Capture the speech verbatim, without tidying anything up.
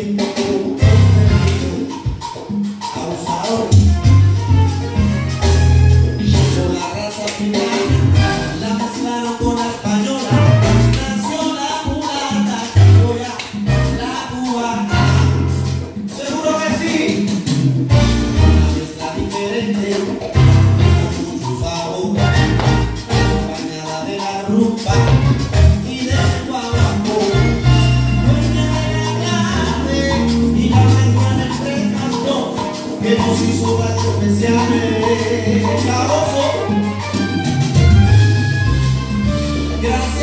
un poco perdido, abusador. Llegó la raza africana, la mezclaron con la española, nació la mulata, criolla, la cubana. Seguro que sí, una mezcla diferente, con mucho sabor, acompañada de la rumba y del guaguancó. Dueña de la clave y la mezcla en el tres más dos, que nos hizo gato especiales. Caboso, gracias.